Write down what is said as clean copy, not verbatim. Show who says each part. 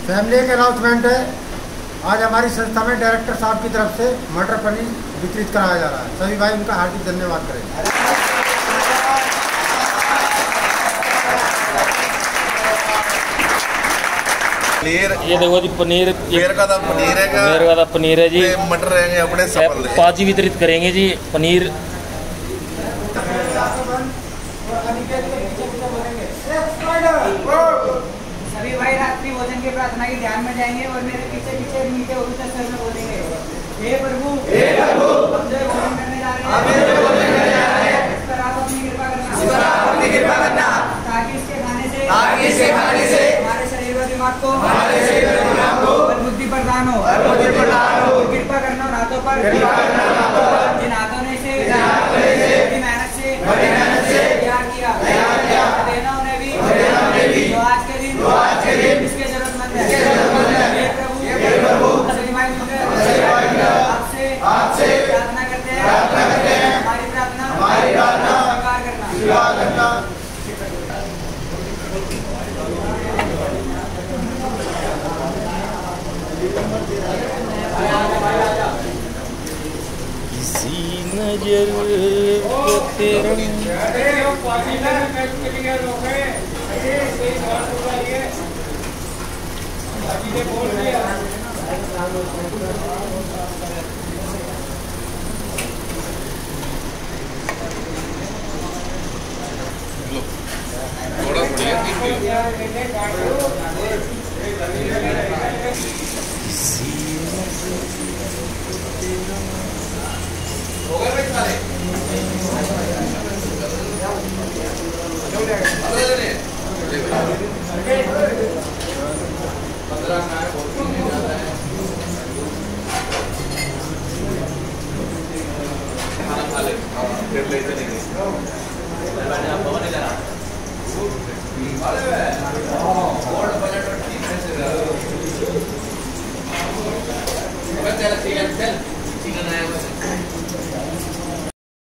Speaker 1: Family एक announcement है। आज हमारी संस्था में डायरेक्टर साहब की तरफ से मटर पनीर वितरित कराया जा रहा है। सभी भाई उनका हार्दिक धन्यवाद करें।
Speaker 2: ये देखो जी पनीर,
Speaker 3: मेरे का पनीर है,
Speaker 2: मेरे का पनीर है जी।
Speaker 3: मटर रहेंगे अपने
Speaker 2: पाजी वितरित करेंगे जी पनीर।
Speaker 4: सभी भाई रात्रि भोजन की प्रार्थना के ध्यान में जाएंगे और मेरे पीछे पीछे मीठे उच्च स्वर में बोलेंगे, हे प्रभु हम जो भोजन करने जा रहे हैं इस पर आप अपनी कृपा करना, ताकि इसके खाने से हमारे शरीर व दिमाग को बुद्धि प्रदान हो। कृपा करना हाथों पर, जिन हाथों ने इसे बड़ी मेहनत से तैयार किया, देना उन्हें भी जो आज के दिन इसके जरूरतमंद है। हे प्रभु सभी भाई मिलकर आपसे प्रार्थना करते हैं, हमारी प्रार्थना स्वीकार करना।
Speaker 2: किसी नजर तेरा
Speaker 3: चल